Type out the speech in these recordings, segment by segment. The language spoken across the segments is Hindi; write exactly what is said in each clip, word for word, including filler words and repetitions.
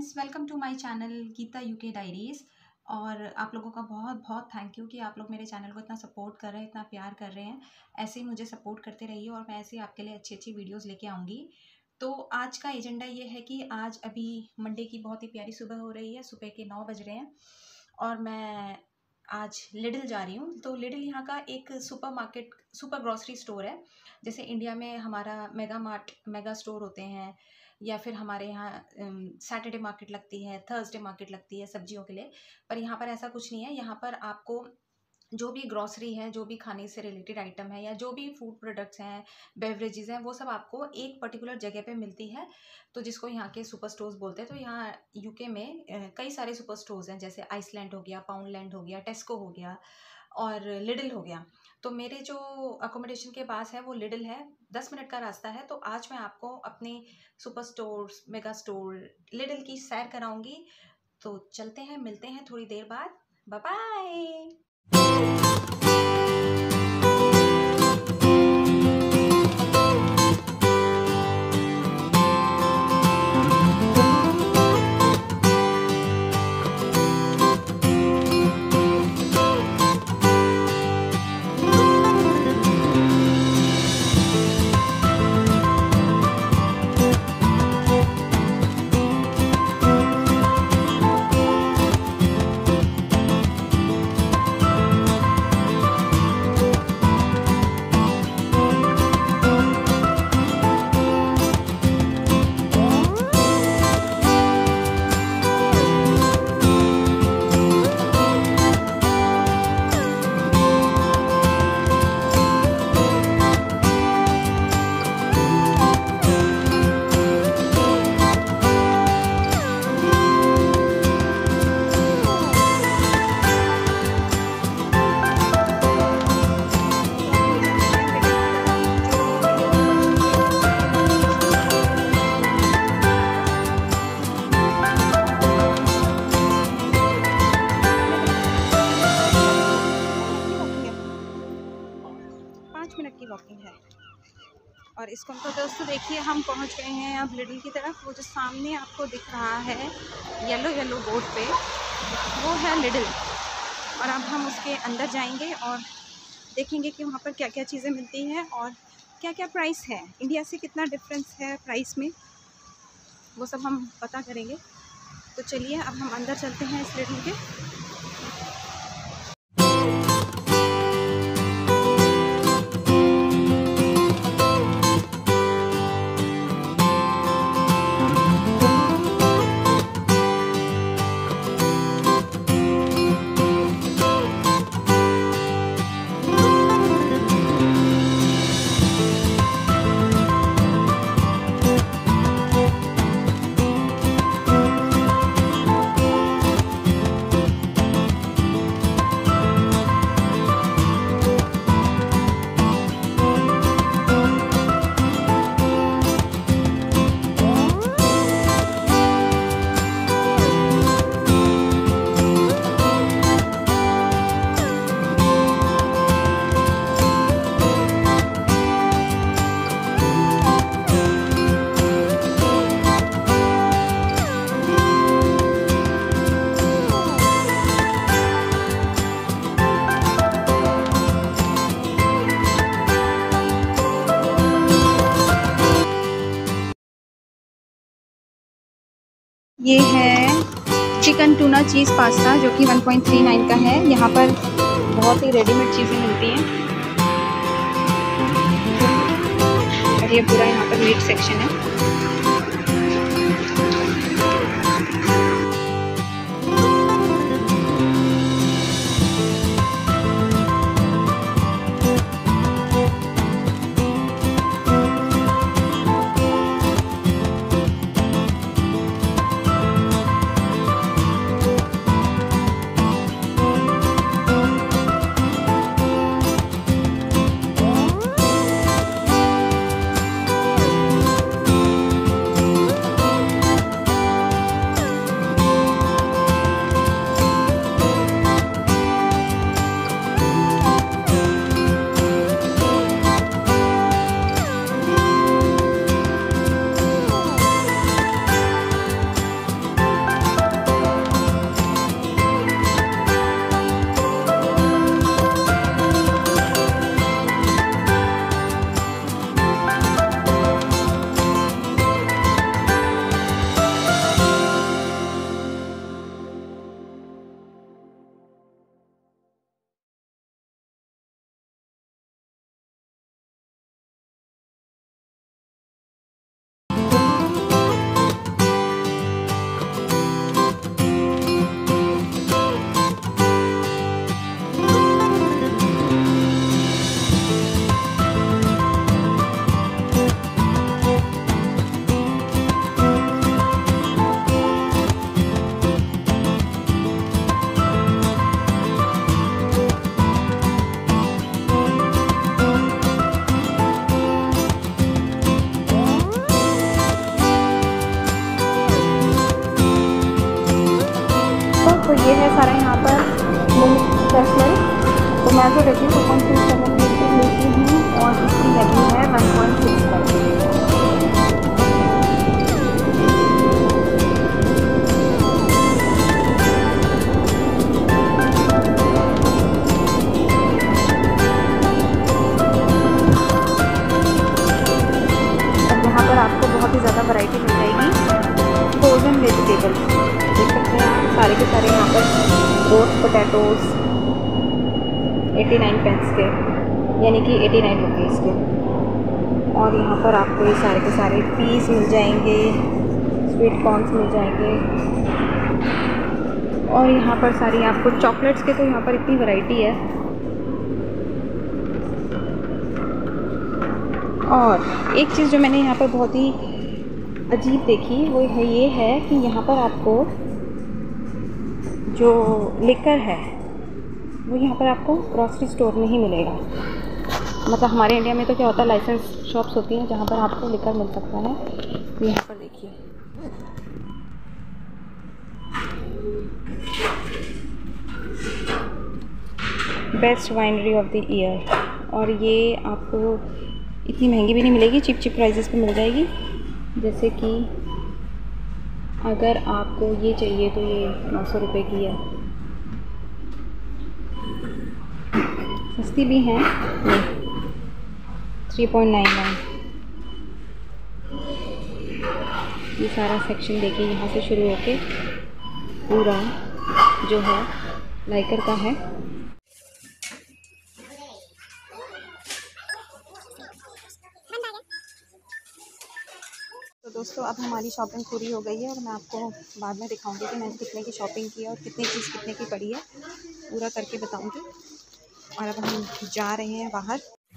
Friends, welcome to my channel Geeta UK diaries. और आप लोगों का बहुत बहुत थैंक यू कि आप लोग मेरे चैनल को इतना सपोर्ट कर रहे हैं, इतना प्यार कर रहे हैं। ऐसे ही मुझे सपोर्ट करते रहिए और मैं ऐसे ही आपके लिए अच्छी अच्छी वीडियोस लेके आऊँगी। तो आज का एजेंडा ये है कि आज अभी मंडे की बहुत ही प्यारी सुबह हो रही है, सुबह के नौ बज रहे हैं और मैं आज लिडल जा रही हूँ। तो लिडल यहाँ का एक super market super grocery store है। जैसे इंडिया में हमारा मेगा मार्ट मेगा स्टोर होते हैं, या फिर हमारे यहाँ सैटरडे मार्केट लगती है, थर्सडे मार्केट लगती है सब्जियों के लिए। पर यहाँ पर ऐसा कुछ नहीं है। यहाँ पर आपको जो भी ग्रॉसरी है, जो भी खाने से रिलेटेड आइटम है, या जो भी फूड प्रोडक्ट्स हैं, बेवरेजेस हैं, वो सब आपको एक पर्टिकुलर जगह पे मिलती है। तो जिसको यहाँ के सुपर स्टोर्स बोलते हैं। तो यहाँ यूके में कई सारे सुपर स्टोर्स हैं, जैसे आइसलैंड हो गया, पाउंडलैंड हो गया, टेस्को हो गया और लिडल हो गया। तो मेरे जो अकोमोडेशन के पास है वो लिडल है, दस मिनट का रास्ता है। तो आज मैं आपको अपने super stores, mega store, Lidl की सैर कराऊंगी। तो चलते हैं, मिलते हैं थोड़ी देर बाद। Bye bye. पाँच मिनट की वॉकिंग है। और इसको तो दोस्तों देखिए, हम पहुंच गए हैं अब लिडल की तरफ। वो जो सामने आपको दिख रहा है येलो येलो बोर्ड पे, वो है लिडल। और अब हम उसके अंदर जाएंगे और देखेंगे कि वहाँ पर क्या क्या चीज़ें मिलती हैं और क्या क्या प्राइस है, इंडिया से कितना डिफरेंस है प्राइस में, वो सब हम पता करेंगे। तो चलिए अब हम अंदर चलते हैं इस लिडल के। ये है चिकन टूना चीज़ पास्ता, जो कि वन पॉइंट थ्री नाइन का है। यहाँ पर बहुत ही रेडीमेड चीज़ें मिलती हैं और ये पूरा यहाँ पर मीट सेक्शन है। पोटैटोज़ एटी नाइन पेंस के, यानी कि एटी नाइन रुपीज़ के। और यहाँ पर आपको ये सारे के सारे पीस मिल जाएंगे, स्वीट कॉर्न्स मिल जाएंगे। और यहाँ पर सारी आपको चॉकलेट्स के, तो यहाँ पर इतनी वैरायटी है। और एक चीज़ जो मैंने यहाँ पर बहुत ही अजीब देखी वो है ये है कि यहाँ पर आपको जो लिकर है वो यहाँ पर आपको ग्रॉसरी स्टोर में ही मिलेगा। मतलब हमारे इंडिया में तो क्या होता है, लाइसेंस शॉप्स होती हैं जहाँ पर आपको लिकर मिल सकता है। यहाँ पर देखिए, best winery of the year. और ये आपको इतनी महंगी भी नहीं मिलेगी, चिप चिप प्राइसेस पे मिल जाएगी। जैसे कि अगर आपको ये चाहिए तो ये नौ सौ रुपये की है, सस्ती भी हैं ये थ्री पॉइंट नाइन नाइन। ये सारा सेक्शन देखिए, यहाँ से शुरू होके पूरा जो है लाइकर का है। तो दोस्तों अब हमारी शॉपिंग पूरी हो गई है और मैं आपको बाद में दिखाऊंगी कि मैंने कितने की शॉपिंग की है और कितनी चीज़ कितने की पड़ी है, पूरा करके बताऊंगी। और अब हम जा रहे हैं बाहर।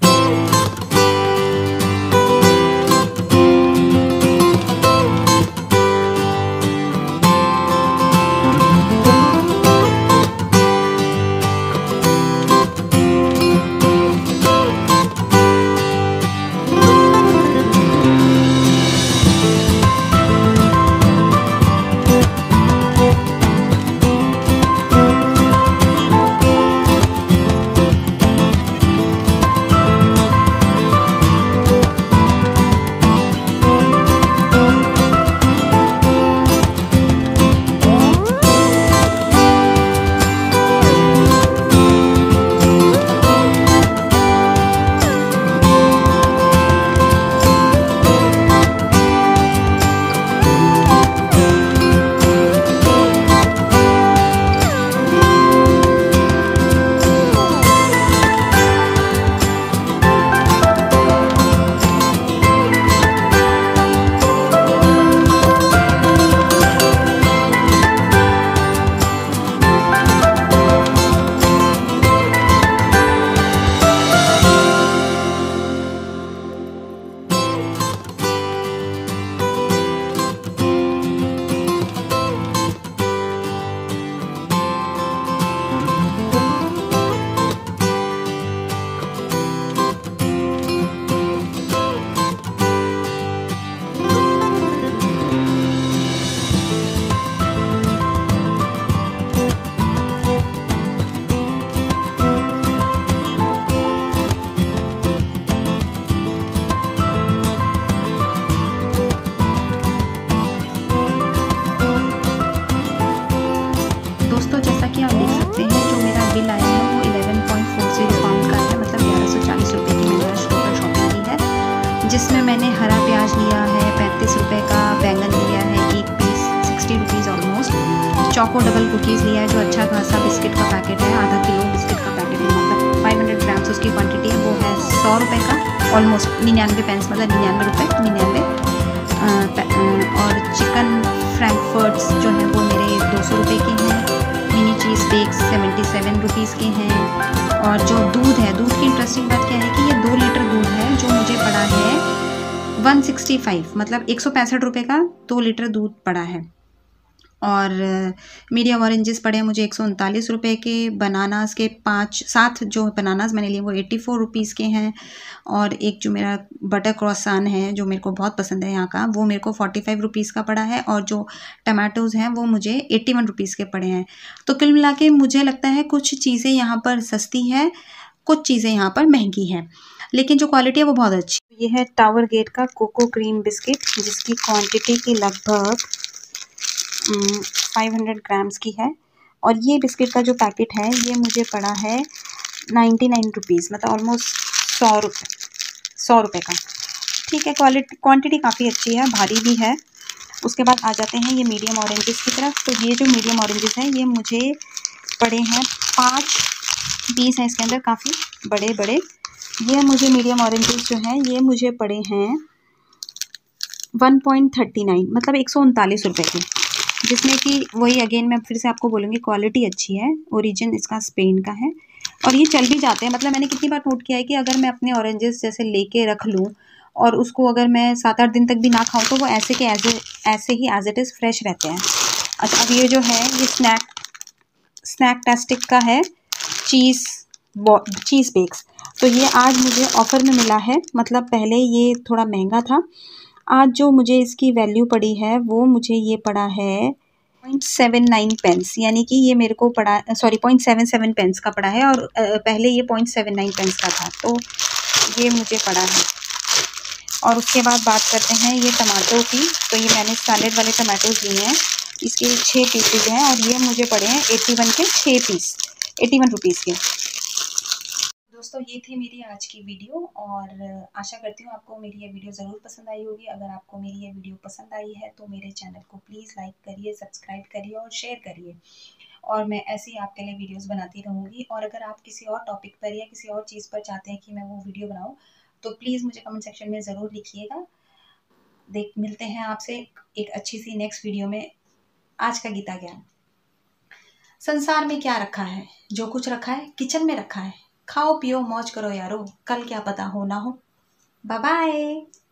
जिसमें मैंने हरा प्याज लिया है पैंतीस रुपये का, बैंगन लिया है एक piece sixty rupees almost, choco double cookies लिया है जो अच्छा खासा बिस्किट का पैकेट है, आधा किलो बिस्किट का पैकेट है, मतलब फाइव हंड्रेड ग्राम्स उसकी क्वांटिटी है, वो है सौ रुपये का ऑलमोस्ट, निन्यानवे पेंस मतलब निन्यानवे रुपये निन्यानवे। और चिकन फ्रैंकफर्ट्स जो है वो मेरे दो सौ रुपये के हैं, mini cheese steaks seventy seven rupees के हैं। और जो दूध है, दूध की इंटरेस्टिंग बात क्या है कि ये दो लीटर दूध है जो मुझे पड़ा है वन सिक्सटी फाइव, मतलब एक सौ पैंसठ रुपये का दो लीटर दूध पड़ा है। और मीडियम ऑरेंजेस पड़े हैं मुझे एक सौ उनतालीस रुपये के, बनानास के पाँच सात जो बनानास मैंने लिए वो एट्टी फोर रुपीज़ के हैं। और एक जो मेरा बटर क्रॉसान है जो मेरे को बहुत पसंद है यहाँ का, वो मेरे को फोर्टी फाइव रुपीज़ का पड़ा है। और जो टमाटोज़ हैं वो मुझे एट्टी वन रुपीज़ के पड़े हैं। तो कुल मिला के मुझे लगता है कुछ चीज़ें यहाँ पर सस्ती हैं, कुछ चीज़ें यहाँ पर महंगी हैं, लेकिन जो क्वालिटी है वो बहुत अच्छी। ये है टावर गेट का कोको क्रीम बिस्किट जिसकी क्वांटिटी की लगभग फाइव हंड्रेड ग्राम्स की है। और ये बिस्किट का जो पैकेट है ये मुझे पड़ा है नाइन्टी नाइन रुपीज़, मतलब ऑलमोस्ट सौ रुपये सौ रुपये का। ठीक है, क्वालिटी क्वांटिटी काफ़ी अच्छी है, भारी भी है। उसके बाद आ जाते हैं ये मीडियम ऑरेंजेस की तरफ। तो ये जो मीडियम ऑरेंजेस हैं ये मुझे पड़े हैं पाँच पीस हैं इसके अंदर, काफ़ी बड़े बड़े। ये मुझे मीडियम ऑरेंजेस जो हैं ये मुझे पड़े हैं वन पॉइंट थर्टी नाइन, मतलब एक सौ उनतालीस रुपये के, जिसमें कि वही अगेन मैं फिर से आपको बोलूँगी क्वालिटी अच्छी है। ओरिजिन इसका स्पेन का है और ये चल भी जाते हैं। मतलब मैंने कितनी बार नोट किया है कि अगर मैं अपने ऑरेंजेस जैसे लेके रख लूँ और उसको अगर मैं सात आठ दिन तक भी ना खाऊं तो वो ऐसे के ऐसे ऐसे ही एज इट इज़ फ्रेश रहते हैं। अच्छा, अब ये जो है ये स्नैक स्नैक टेस्टिक का है चीज़ चीज़ बेक्स। तो ये आज मुझे ऑफ़र में मिला है, मतलब पहले ये थोड़ा महंगा था। आज जो मुझे इसकी वैल्यू पड़ी है वो मुझे ये पड़ा है पॉइंट सेवन नाइन पेंस, यानी कि ये मेरे को पड़ा sorry point seven seven pence का पड़ा है और पहले ये पॉइंट सेवन नाइन पेंस का था, तो ये मुझे पड़ा है। और उसके बाद बात करते हैं ये टमाटो की। तो ये मैंने सैलेड वाले टमाटोज लिए हैं, इसके छः पीसेज हैं और ये मुझे पड़े हैं एट्टी वन के छः पीस, एट्टी वन रुपीज़ के। दोस्तों ये थी मेरी आज की वीडियो और आशा करती हूँ आपको मेरी ये वीडियो ज़रूर पसंद आई होगी। अगर आपको मेरी ये वीडियो पसंद आई है तो मेरे चैनल को प्लीज़ लाइक करिए, सब्सक्राइब करिए और शेयर करिए, और मैं ऐसे ही आपके लिए वीडियोस बनाती रहूँगी। और अगर आप किसी और टॉपिक पर या किसी और चीज़ पर चाहते हैं कि मैं वो वीडियो बनाऊँ तो प्लीज़ मुझे कमेंट सेक्शन में ज़रूर लिखिएगा। देख मिलते हैं आपसे एक अच्छी सी नेक्स्ट वीडियो में। आज का गीता ज्ञान, संसार में क्या रखा है, जो कुछ रखा है किचन में रखा है। खाओ पियो मौज करो यारो, कल क्या पता हो ना हो। Bye bye.